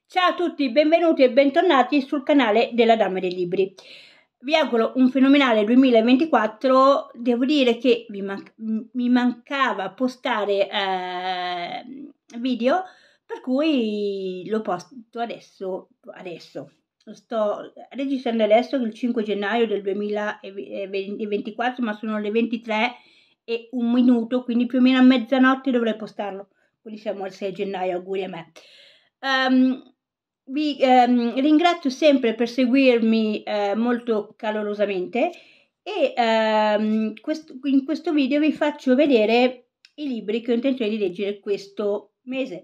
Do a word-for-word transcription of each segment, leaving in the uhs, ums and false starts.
Ciao a tutti, benvenuti e bentornati sul canale della Dama dei Libri. Vi auguro un fenomenale duemilaventiquattro. Devo dire che vi man mi mancava postare eh, video, per cui lo posto adesso. adesso. Lo sto registrando adesso, il cinque gennaio del duemilaventiquattro, ma sono le ventitré e un minuto, quindi più o meno a mezzanotte dovrei postarlo. Quindi siamo al sei gennaio, auguri a me. Um, vi ehm, ringrazio sempre per seguirmi eh, molto calorosamente e ehm, questo, in questo video vi faccio vedere i libri che ho intenzione di leggere questo mese.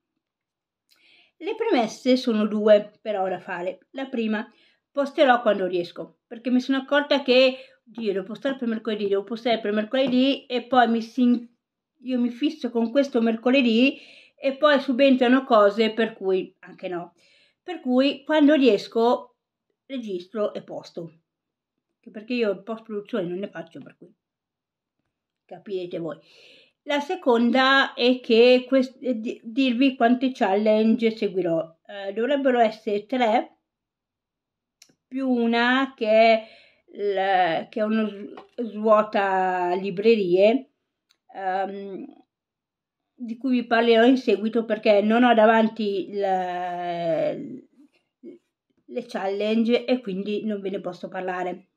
Le premesse sono due per ora fare. La prima, posterò quando riesco, perché mi sono accorta che Dio, devo postare per mercoledì, devo postare per mercoledì e poi mi si, io mi fisso con questo mercoledì e poi subentrano cose per cui anche no. Per cui quando riesco registro e posto, perché io post produzione non ne faccio, per cui capirete voi. La seconda è che quest- di- dirvi quante challenge seguirò. Eh, dovrebbero essere tre più una che è, il, che è uno svuota librerie, um, di cui vi parlerò in seguito perché non ho davanti le, le challenge e quindi non ve ne posso parlare.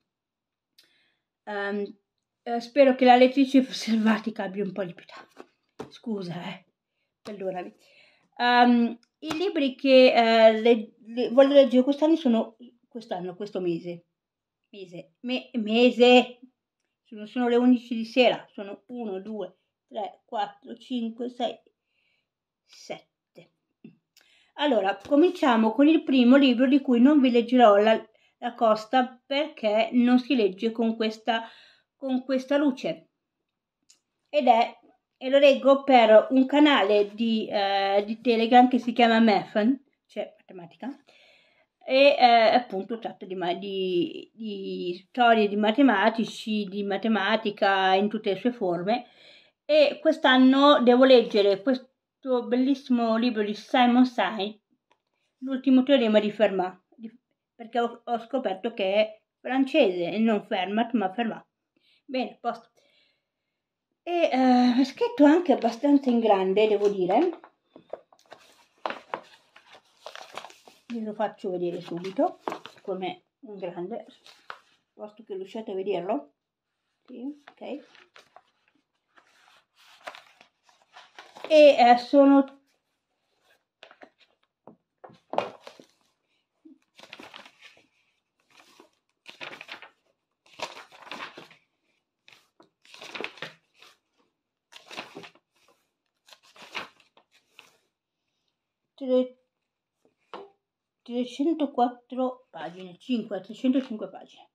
Um, eh, spero che la lettrice selvatica abbia un po' di pietà. Scusa, eh, perdonami. Um, I libri che eh, le, le, voglio leggere quest'anno sono quest'anno, questo mese. Mese, me, mese. Sono, sono le undici di sera. Sono uno, due, tre, quattro, cinque, sei, sette. Allora, cominciamo con il primo libro di cui non vi leggerò la, la costa perché non si legge con questa, con questa luce. Ed è, e lo leggo per un canale di, eh, di Telegram che si chiama Mefan, cioè matematica, e eh, appunto tratta di, di, di storie di matematici, di matematica in tutte le sue forme. E quest'anno devo leggere questo bellissimo libro di Simon Sainz, L'ultimo teorema di Fermat, perché ho, ho scoperto che è francese e non Fermat ma Fermat. Bene, posto. E eh, è scritto anche abbastanza in grande, devo dire. Vi lo faccio vedere subito come un grande, posto che riusciate a vederlo. Sì, ok. E eh, sono trecentoquattro pagine, cinque, trecentocinque pagine.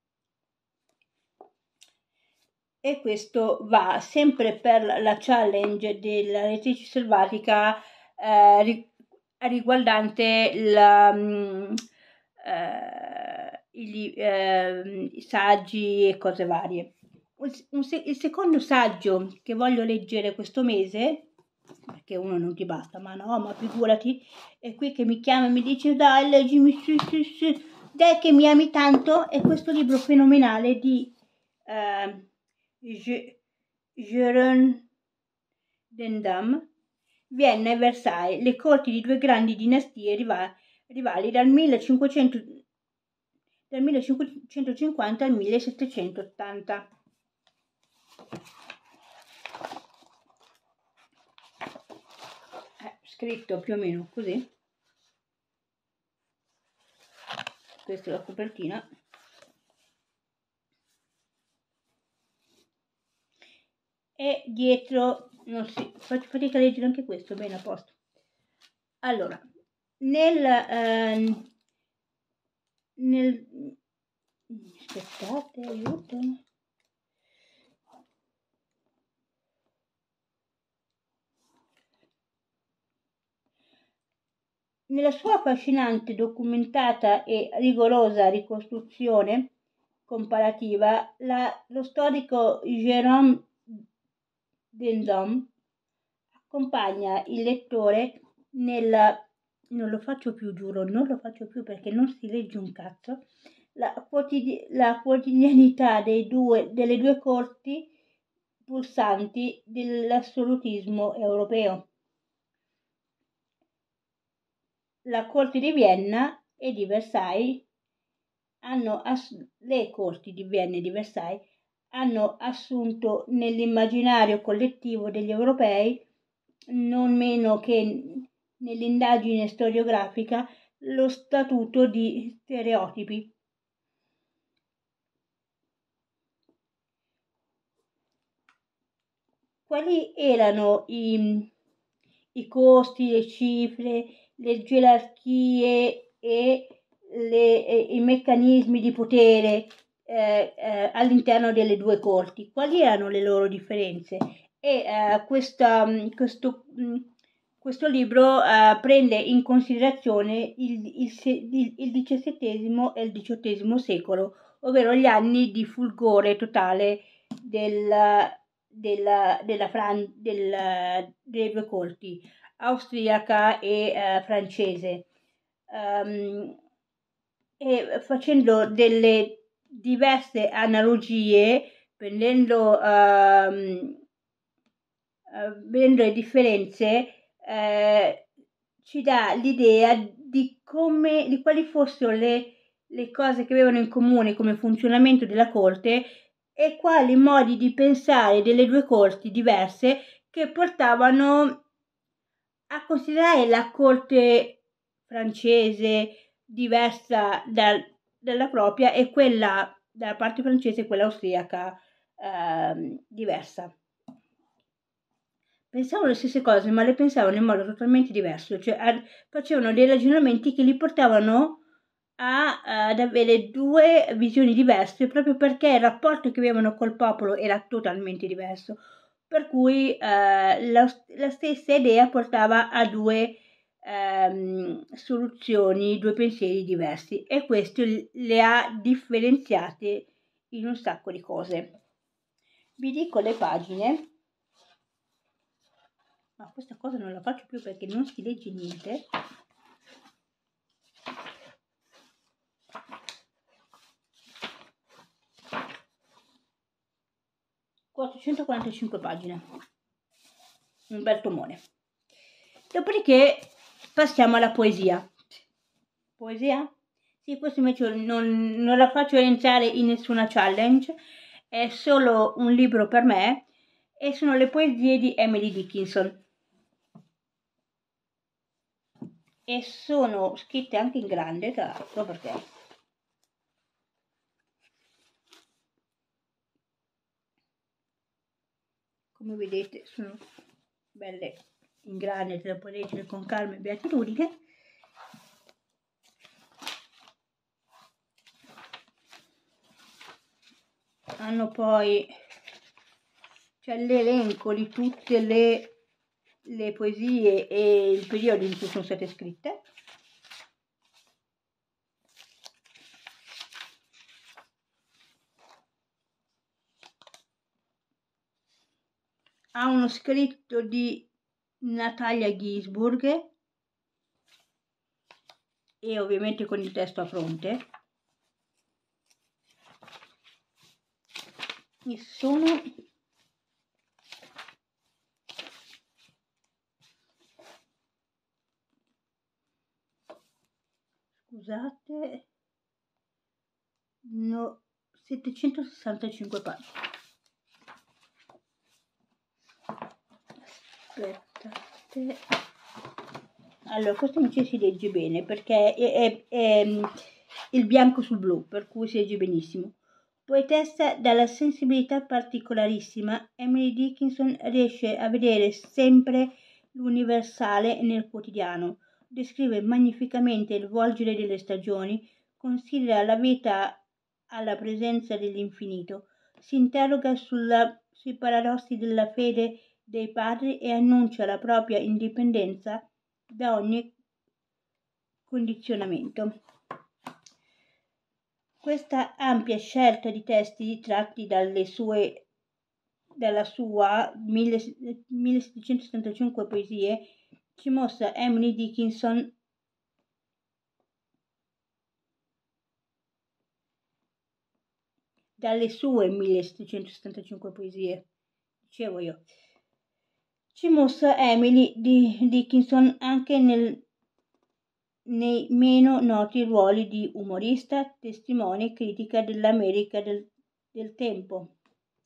E questo va sempre per la challenge della lettrice selvatica eh, riguardante la, um, eh, i, eh, i saggi e cose varie. Un, il secondo saggio che voglio leggere questo mese, perché uno non ti basta, ma no, ma figurati, è qui che mi chiama e mi dice dai leggimi, sì, sì, sì, dai che mi ami tanto, è questo libro fenomenale di eh, Jérôme Dendam, Vienna e Versailles, le corti di due grandi dinastie rivali, rivali dal, millecinquecento, dal millecinquecentocinquanta al millesettecentottanta. Eh, scritto più o meno così. Questa è la copertina. E dietro non si faccio fatica a leggere anche questo, bene a posto. Allora, nel, eh, nel aspettate, aiuto. Nella sua affascinante, documentata e rigorosa ricostruzione comparativa, la, lo storico Jérôme Dendam accompagna il lettore nella non lo faccio più, giuro, non lo faccio più perché non si legge un cazzo, la, quotidi- la quotidianità dei due, delle due corti pulsanti dell'assolutismo europeo. La corte di Vienna e di Versailles hanno ass- le corti di Vienna e di Versailles hanno assunto nell'immaginario collettivo degli europei, non meno che nell'indagine storiografica, lo statuto di stereotipi. Quali erano i, i costi, le cifre, le gerarchie e le, e i meccanismi di potere eh, eh, all'interno delle due corti? Quali erano le loro differenze? E eh, questa, questo, questo libro eh, prende in considerazione il, il, il, il diciassettesimo e il diciottesimo secolo, ovvero gli anni di fulgore totale del, della, della Fran- del, delle due corti, austriaca e eh, francese, um, e facendo delle diverse analogie, prendendo, um, uh, vedendo le differenze, eh, ci dà l'idea di come, di quali fossero le, le cose che avevano in comune come funzionamento della corte e quali modi di pensare delle due corti diverse che portavano a considerare la corte francese diversa dal, dalla propria e quella dalla parte francese e quella austriaca eh, diversa. Pensavano le stesse cose, ma le pensavano in modo totalmente diverso, cioè a, facevano dei ragionamenti che li portavano a, ad avere due visioni diverse proprio perché il rapporto che avevano col popolo era totalmente diverso, per cui eh, la, la stessa idea portava a due ehm, soluzioni, due pensieri diversi e questo le ha differenziate in un sacco di cose. Vi dico le pagine. Ma questa cosa non la faccio più perché non si legge niente. quattrocentoquarantacinque pagine. Un bel tomone. Dopodiché passiamo alla poesia. Poesia? Sì, questo invece non, non la faccio entrare in nessuna challenge, è solo un libro per me e sono le poesie di Emily Dickinson. E sono scritte anche in grande, tra l'altro, perché come vedete sono belle in grande, te le puoi leggere con calma e beatitudine. Hanno poi c'è l'elenco di tutte le, le poesie e il periodo in cui sono state scritte. Ha uno scritto di Natalia Ginzburg e ovviamente con il testo a fronte. E sono scusate no, settecentosessantacinque pagine. Aspettate. Allora, questo invece si legge bene perché è, è, è il bianco sul blu, per cui si legge benissimo. Poetessa dalla sensibilità particolarissima, Emily Dickinson riesce a vedere sempre l'universale nel quotidiano, descrive magnificamente il volgere delle stagioni, considera la vita alla presenza dell'infinito, si interroga sulla, sui paradossi della fede dei padri e annuncia la propria indipendenza da ogni condizionamento. Questa ampia scelta di testi tratti dalle sue, dalla sua millesettecentosettantacinque poesie ci mostra Emily Dickinson dalle sue millesettecentosettantacinque poesie, dicevo io. Ci mostra Emily di Dickinson anche nel, nei meno noti ruoli di umorista, testimone e critica dell'America del, del tempo,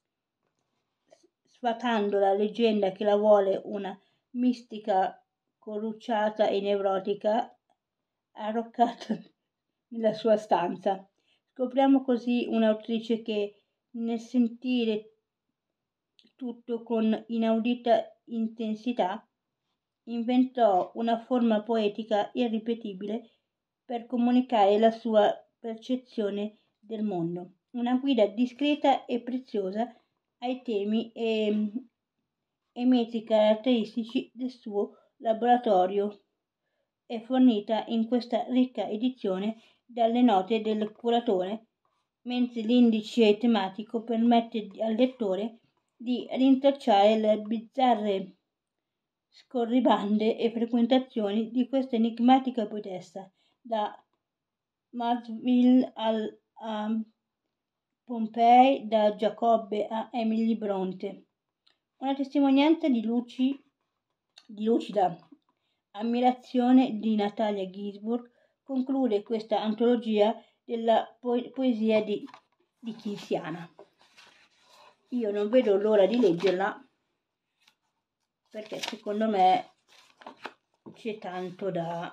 sfatando la leggenda che la vuole una mistica corrucciata e nevrotica arroccata nella sua stanza. Scopriamo così un'autrice che, nel sentire tutto con inaudita intensità, inventò una forma poetica irripetibile per comunicare la sua percezione del mondo, una guida discreta e preziosa ai temi e, e mezzi caratteristici del suo laboratorio, è fornita in questa ricca edizione dalle note del curatore, mentre l'indice tematico permette al lettore di rintracciare le bizzarre scorribande e frequentazioni di questa enigmatica poetessa, da Marshall al, a Pompei, da Giacobbe a Emily Bronte. Una testimonianza di, luci, di lucida ammirazione di Natalia Ginzburg conclude questa antologia della po- poesia di, di Dickinsiana. Io non vedo l'ora di leggerla perché secondo me c'è tanto da,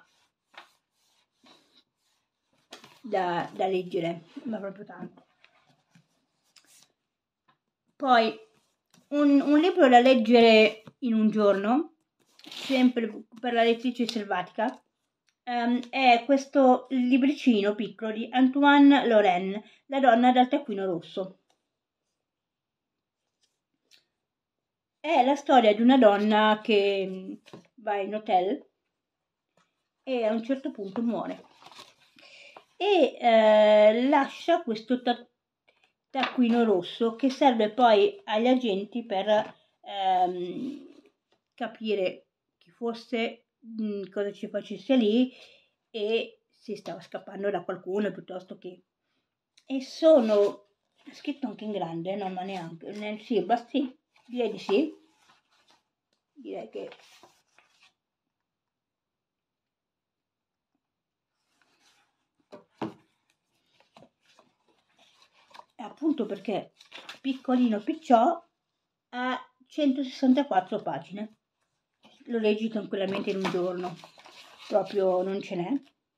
da, da leggere, ma proprio tanto. Poi un, un libro da leggere in un giorno, sempre per la lettrice selvatica, um, è questo libricino piccolo di Antoine Lorrain, La donna dal taccuino rosso. È la storia di una donna che va in hotel e a un certo punto muore e eh, lascia questo ta- taccuino rosso che serve poi agli agenti per ehm, capire chi fosse, mh, cosa ci facesse lì e se stava scappando da qualcuno piuttosto che... E sono scritto anche in grande, no, ma neanche, ne, sì, basti, direi di sì, direi che... Appunto perché piccolino picciò ha centosessantaquattro pagine, lo leggi tranquillamente in un giorno, proprio non ce n'è.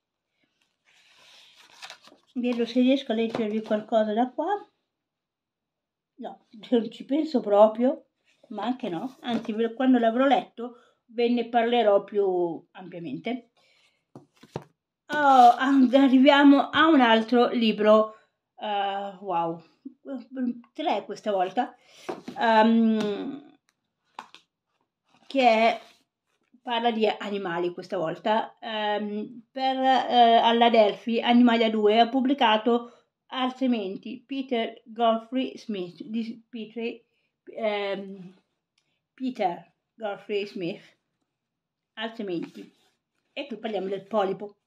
Vedo se riesco a leggervi qualcosa da qua. No, non ci penso proprio, ma anche no, anzi quando l'avrò letto ve ne parlerò più ampiamente. Oh, arriviamo a un altro libro. Uh, wow, tre questa volta, um, che è, parla di animali questa volta, um, per uh, alla Delphi Animalia due ha pubblicato Arsementi Peter Godfrey Smith di Peter, um, Peter Godfrey Smith, Arsementi, e qui parliamo del polipo.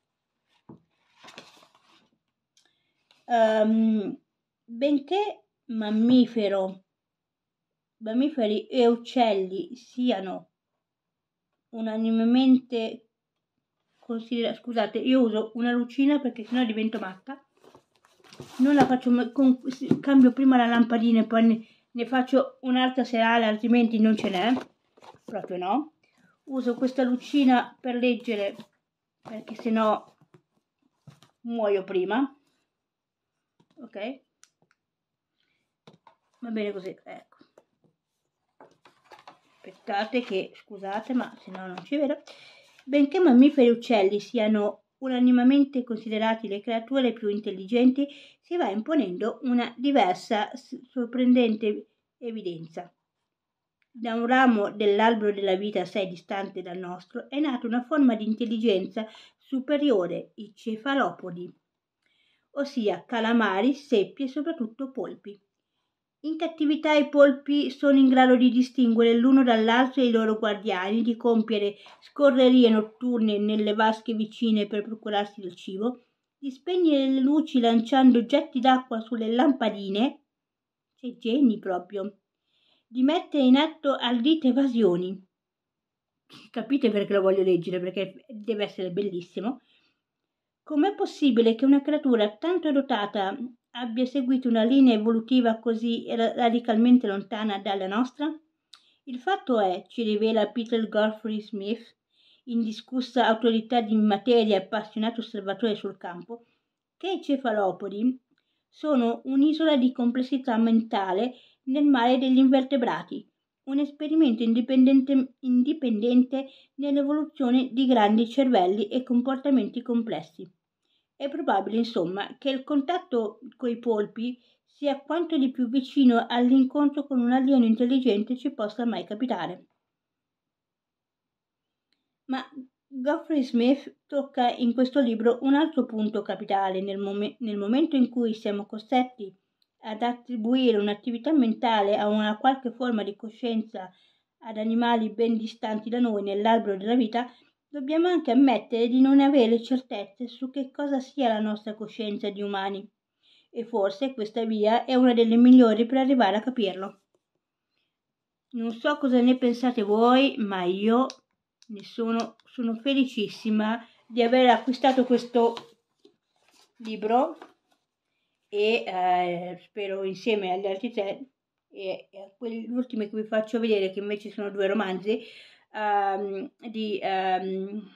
Um, benché mammifero, mammiferi e uccelli siano unanimemente considerati, scusate, io uso una lucina perché sennò divento matta, non la faccio, con, cambio prima la lampadina e poi ne, ne faccio un'altra serale, altrimenti non ce n'è, proprio no. Uso questa lucina per leggere perché sennò muoio prima. Ok, va bene così, ecco, aspettate che, scusate, ma se no non ci vedo. Benché mammiferi e uccelli siano unanimemente considerati le creature più intelligenti, si va imponendo una diversa, sorprendente evidenza. Da un ramo dell'albero della vita assai distante dal nostro è nata una forma di intelligenza superiore, i cefalopodi, ossia calamari, seppie e soprattutto polpi. In cattività i polpi sono in grado di distinguere l'uno dall'altro i loro guardiani, di compiere scorrerie notturne nelle vasche vicine per procurarsi del cibo, di spegnere le luci lanciando getti d'acqua sulle lampadine sei geni proprio, di mettere in atto ardite evasioni. Capite perché lo voglio leggere? Perché deve essere bellissimo. Com'è possibile che una creatura tanto dotata abbia seguito una linea evolutiva così radicalmente lontana dalla nostra? Il fatto è, ci rivela Peter Godfrey Smith, indiscussa autorità di materia e appassionato osservatore sul campo, che i cefalopodi sono un'isola di complessità mentale nel mare degli invertebrati, un esperimento indipendente, indipendente nell'evoluzione di grandi cervelli e comportamenti complessi. È probabile, insomma, che il contatto coi polpi sia quanto di più vicino all'incontro con un alieno intelligente ci possa mai capitare. Ma Godfrey Smith tocca in questo libro un altro punto capitale. Nel, mom- nel momento in cui siamo costretti ad attribuire un'attività mentale a una qualche forma di coscienza ad animali ben distanti da noi nell'albero della vita, dobbiamo anche ammettere di non avere certezze su che cosa sia la nostra coscienza di umani, e forse questa via è una delle migliori per arrivare a capirlo. Non so cosa ne pensate voi, ma io ne sono, sono felicissima di aver acquistato questo libro e eh, spero insieme agli altri tre e, e a quelli ultimi che vi faccio vedere, che invece sono due romanzi, um, di, um,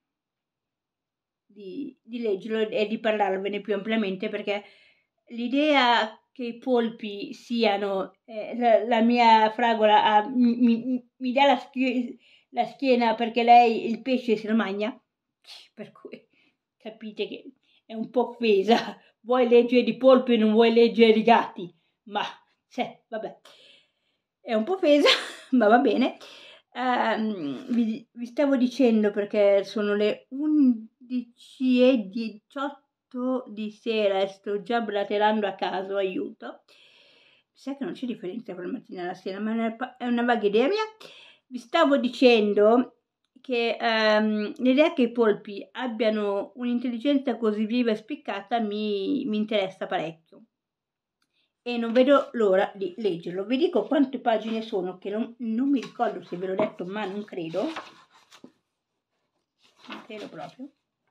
di, di leggerlo e di parlarvene più ampiamente, perché l'idea che i polpi siano eh, la, la mia fragola ah, mi, mi, mi dà la, schie, la schiena perché lei il pesce se lo mangia, per cui capite che è un po' offesa. Vuoi leggere di polpi e non vuoi leggere di gatti, ma cioè, vabbè, è un po' offesa, ma va bene. Um, vi, vi stavo dicendo, perché sono le undici e diciotto di sera e sto già blaterando a caso, aiuto. Sai che non c'è differenza tra la mattina e la sera, ma è una vaga idea mia. Vi stavo dicendo che um, l'idea che i polpi abbiano un'intelligenza così viva e spiccata mi, mi interessa parecchio e non vedo l'ora di leggerlo. Vi dico quante pagine sono, che non, non mi ricordo se ve l'ho detto, ma non credo. Non credo proprio.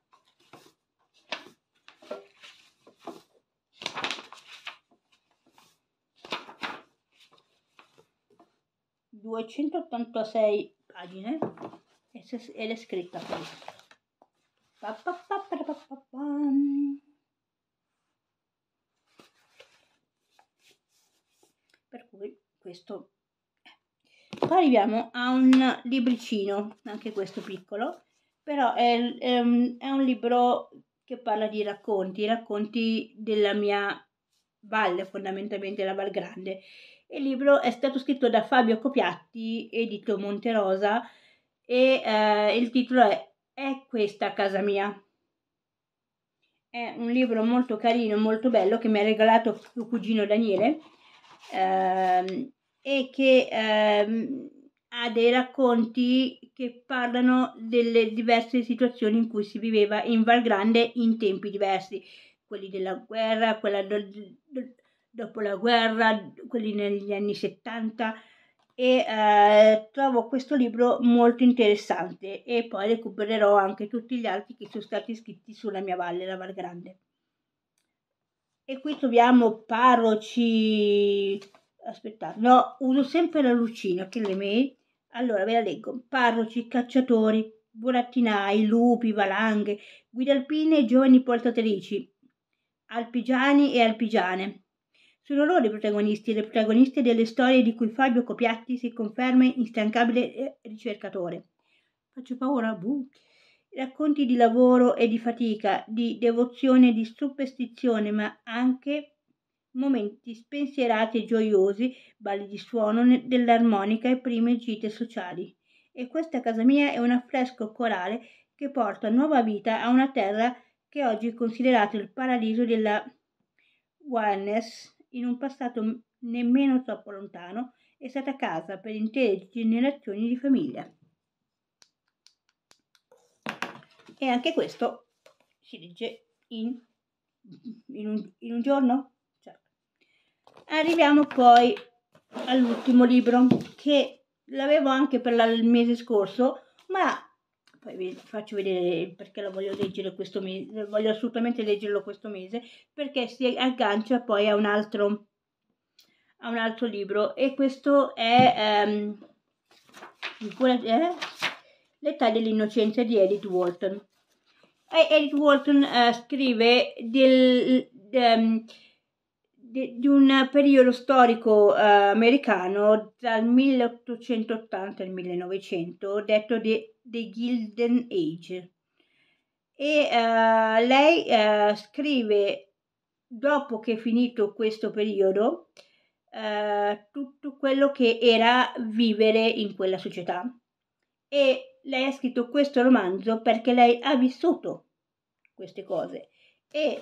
duecentottantasei pagine ed è scritta poi. Pa, pa, pa, pa, pa, pa, pa. Per cui questo. Poi arriviamo a un libricino, anche questo piccolo, però è, è, un, è un libro che parla di racconti, racconti della mia valle, fondamentalmente la Val Grande. Il libro è stato scritto da Fabio Copiatti, edito Monterosa, e eh, il titolo è È questa casa mia. È un libro molto carino, molto bello, che mi ha regalato mio cugino Daniele, ehm, e che ehm, ha dei racconti che parlano delle diverse situazioni in cui si viveva in Val Grande in tempi diversi, quelli della guerra, quella do, do, dopo la guerra, quelli negli anni settanta, e eh, trovo questo libro molto interessante, e poi recupererò anche tutti gli altri che sono stati scritti sulla mia valle, la Val Grande. E qui troviamo parroci, aspettate, no, uso sempre la lucina che le mail. Allora ve la leggo: parroci, cacciatori, burattinai, lupi, valanghe, guide alpine e giovani portatrici, alpigiani e alpigiane. Sono loro i protagonisti e le protagoniste delle storie di cui Fabio Copiatti si conferma instancabile ricercatore. Faccio paura? Buh. Racconti di lavoro e di fatica, di devozione e di superstizione, ma anche momenti spensierati e gioiosi, balli di suono dell'armonica e prime gite sociali. E questa casa mia è un affresco corale che porta nuova vita a una terra che oggi è considerata il paradiso della wellness. In un passato nemmeno troppo lontano è stata casa per intere generazioni di famiglia. E anche questo si legge in, in, un, in un giorno. Certo. Arriviamo poi all'ultimo libro, che l'avevo anche per la, il mese scorso, ma poi vi faccio vedere perché lo voglio leggere questo mese, voglio assolutamente leggerlo questo mese, perché si aggancia poi a un altro, a un altro libro, e questo è, um, è L'età dell'innocenza di Edith Wharton. E Edith Wharton uh, scrive del, um, di, di un periodo storico uh, americano dal milleottocentottanta al millenovecento, detto The Gilded Age. E uh, lei uh, scrive, dopo che è finito questo periodo, uh, tutto quello che era vivere in quella società. E lei ha scritto questo romanzo perché lei ha vissuto queste cose. E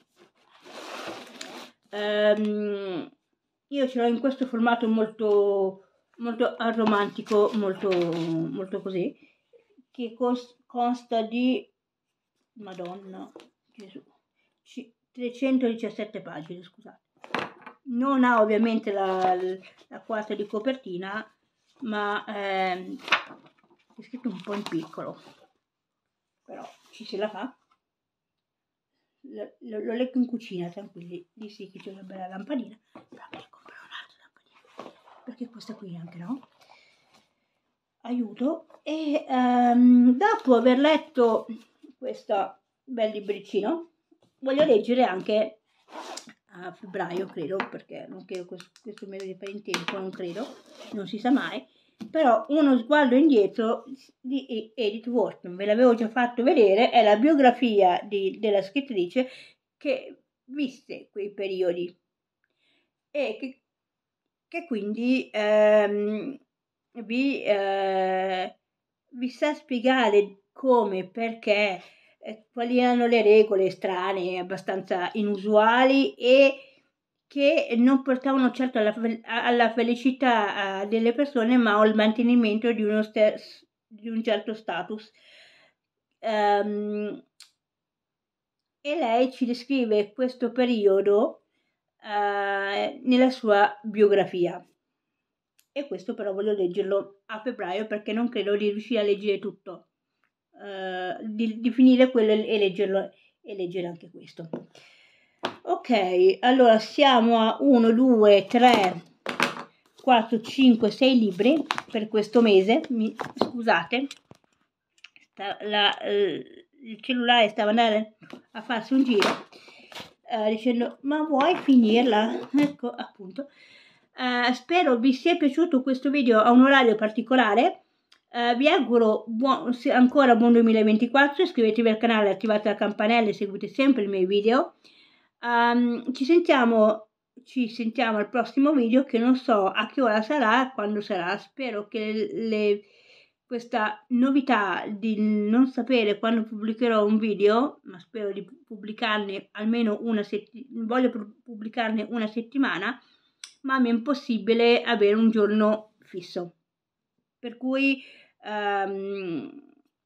um, io ce l'ho in questo formato molto, molto romantico, molto, molto così, che consta di, Madonna, Gesù, trecentodiciassette pagine, scusate. Non ha ovviamente la, la quarta di copertina, ma ehm, è scritto un po' in piccolo, però ci se la fa. Lo, lo, lo leggo in cucina, tranquilli. Lì sì che c'è una bella lampadina, però mi comprare un'altra lampadina, perché questa qui anche no. Aiuto. E um, dopo aver letto questo bel libricino, voglio leggere anche a febbraio, credo, perché non credo questo, questo mese di fare in tempo, non credo, non si sa mai, però Uno sguardo indietro di Edith Wharton, ve l'avevo già fatto vedere, è la biografia di, della scrittrice che visse quei periodi e che, che quindi ehm, vi, eh, vi sa spiegare come, perché, eh, quali erano le regole strane, abbastanza inusuali e che non portavano certo alla, alla felicità uh, delle persone, ma al mantenimento di, uno di un certo status. Um, e lei ci descrive questo periodo uh, nella sua biografia. E questo però voglio leggerlo a febbraio, perché non credo di riuscire a leggere tutto, uh, di, di finire quello e leggerlo, e leggere anche questo. Ok, allora siamo a uno, due, tre, quattro, cinque, sei libri per questo mese. Mi, scusate, sta, la, eh, il cellulare stava andando a farsi un giro, eh, dicendo ma vuoi finirla? Ecco appunto. Eh, spero vi sia piaciuto questo video a un orario particolare. Uh, vi auguro buon, ancora buon duemilaventiquattro, iscrivetevi al canale, attivate la campanella e seguite sempre i miei video. Um, ci sentiamo ci sentiamo al prossimo video, che non so a che ora sarà, quando sarà. Spero che le, questa novità di non sapere quando pubblicherò un video, ma spero di pubblicarne almeno una settimana, voglio pubblicarne una settimana, ma mi è impossibile avere un giorno fisso, per cui um,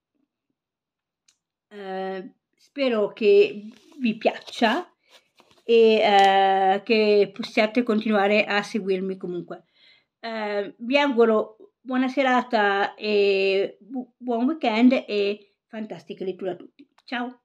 uh, spero che vi piaccia e uh, che possiate continuare a seguirmi comunque. Uh, vi auguro buona serata e bu buon weekend e fantastica lettura a tutti. Ciao!